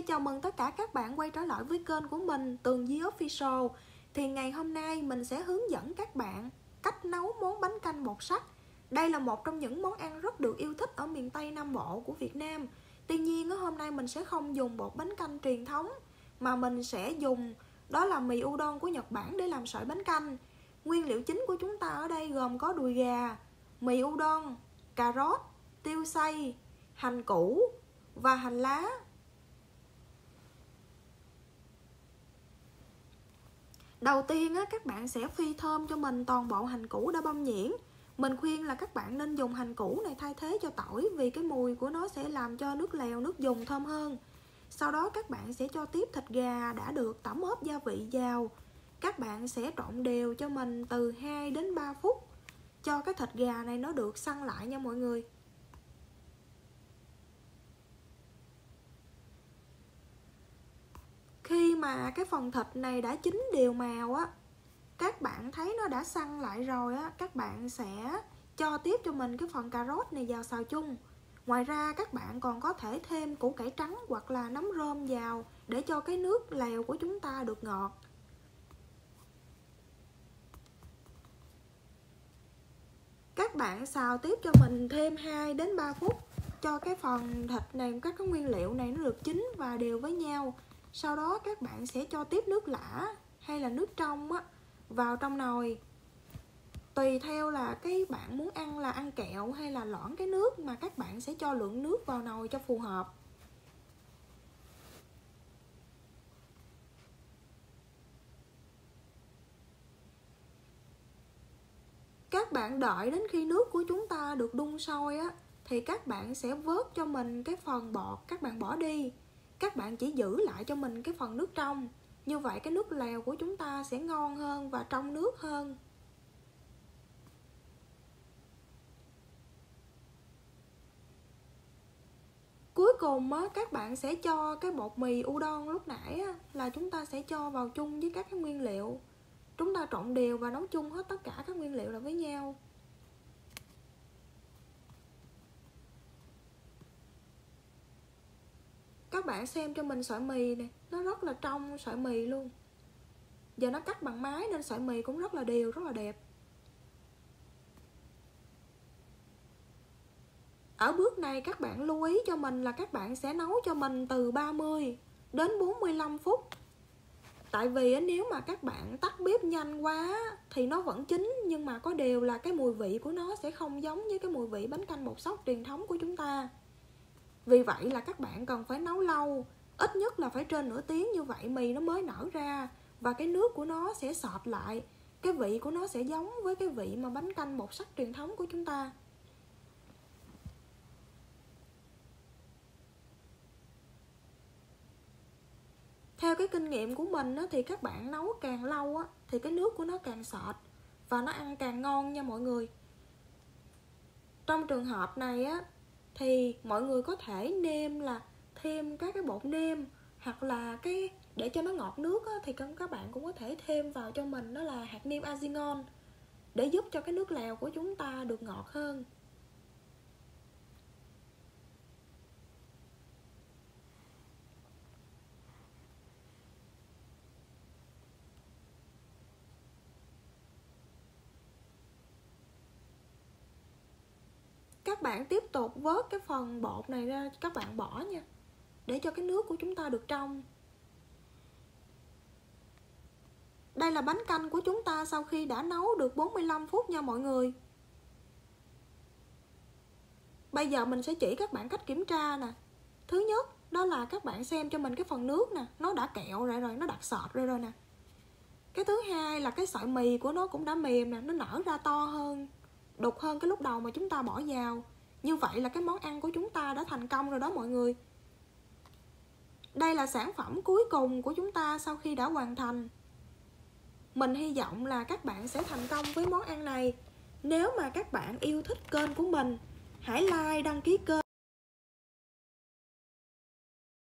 chào mừng tất cả các bạn quay trở lại với kênh của mình, Tường Vi Official. Thì ngày hôm nay mình sẽ hướng dẫn các bạn cách nấu món bánh canh bột sắt. Đây là một trong những món ăn rất được yêu thích ở miền Tây Nam Bộ của Việt Nam. Tuy nhiên hôm nay mình sẽ không dùng bột bánh canh truyền thống, mà mình sẽ dùng đó là mì udon của Nhật Bản để làm sợi bánh canh. Nguyên liệu chính của chúng ta ở đây gồm có đùi gà, mì udon, cà rốt, tiêu xay, hành củ và hành lá. Đầu tiên các bạn sẽ phi thơm cho mình toàn bộ hành củ đã băm nhuyễn. Mình khuyên là các bạn nên dùng hành củ này thay thế cho tỏi, vì cái mùi của nó sẽ làm cho nước lèo, nước dùng thơm hơn. Sau đó các bạn sẽ cho tiếp thịt gà đã được tẩm ướp gia vị vào. Các bạn sẽ trộn đều cho mình từ 2 đến 3 phút cho cái thịt gà này nó được săn lại nha mọi người. Khi mà cái phần thịt này đã chín đều màu các bạn thấy nó đã săn lại rồi các bạn sẽ cho tiếp cho mình cái phần cà rốt này vào xào chung. Ngoài ra các bạn còn có thể thêm củ cải trắng hoặc là nấm rơm vào để cho cái nước lèo của chúng ta được ngọt. Các bạn xào tiếp cho mình thêm 2 đến 3 phút cho cái phần thịt này, các cái nguyên liệu này nó được chín và đều với nhau. Sau đó các bạn sẽ cho tiếp nước lã hay là nước trong vào trong nồi. Tùy theo là cái bạn muốn ăn là ăn kẹo hay là loãng cái nước, mà các bạn sẽ cho lượng nước vào nồi cho phù hợp. Các bạn đợi đến khi nước của chúng ta được đun sôi thì các bạn sẽ vớt cho mình cái phần bọt, các bạn bỏ đi. Các bạn chỉ giữ lại cho mình cái phần nước trong. Như vậy cái nước lèo của chúng ta sẽ ngon hơn và trong nước hơn. Cuối cùng các bạn sẽ cho cái bột mì udon lúc nãy là chúng ta sẽ cho vào chung với các cái nguyên liệu. Chúng ta trộn đều và nấu chung hết tất cả các nguyên liệu lại với nhau. Các bạn xem cho mình sợi mì này, nó rất là trong sợi mì luôn. Giờ nó cắt bằng máy nên sợi mì cũng rất là đều, rất là đẹp. Ở bước này các bạn lưu ý cho mình là các bạn sẽ nấu cho mình từ 30 đến 45 phút. Tại vì nếu mà các bạn tắt bếp nhanh quá thì nó vẫn chín, nhưng mà có điều là cái mùi vị của nó sẽ không giống với cái mùi vị bánh canh bột sốt truyền thống của chúng ta. Vì vậy là các bạn cần phải nấu lâu, ít nhất là phải trên nửa tiếng, như vậy mì nó mới nở ra và cái nước của nó sẽ sọt lại. Cái vị của nó sẽ giống với cái vị mà bánh canh bột sắt truyền thống của chúng ta. Theo cái kinh nghiệm của mình thì các bạn nấu càng lâu thì cái nước của nó càng sọt và nó ăn càng ngon nha mọi người. Trong trường hợp này thì mọi người có thể nêm là thêm các cái bột nêm, hoặc là cái để cho nó ngọt nước thì các bạn cũng có thể thêm vào cho mình đó là hạt nêm arginon để giúp cho cái nước lèo của chúng ta được ngọt hơn. Các bạn tiếp tục vớt cái phần bột này ra, các bạn bỏ nha, để cho cái nước của chúng ta được trong. Đây là bánh canh của chúng ta sau khi đã nấu được 45 phút nha mọi người. Bây giờ mình sẽ chỉ các bạn cách kiểm tra nè. Thứ nhất đó là các bạn xem cho mình cái phần nước nè, nó đã kẹo lại rồi, nó đặc sọt rồi nè. Cái thứ hai là cái sợi mì của nó cũng đã mềm nè, nó nở ra to hơn, đục hơn cái lúc đầu mà chúng ta bỏ vào. Như vậy là cái món ăn của chúng ta đã thành công rồi đó mọi người. Đây là sản phẩm cuối cùng của chúng ta sau khi đã hoàn thành. Mình hy vọng là các bạn sẽ thành công với món ăn này. Nếu mà các bạn yêu thích kênh của mình, hãy like, đăng ký kênh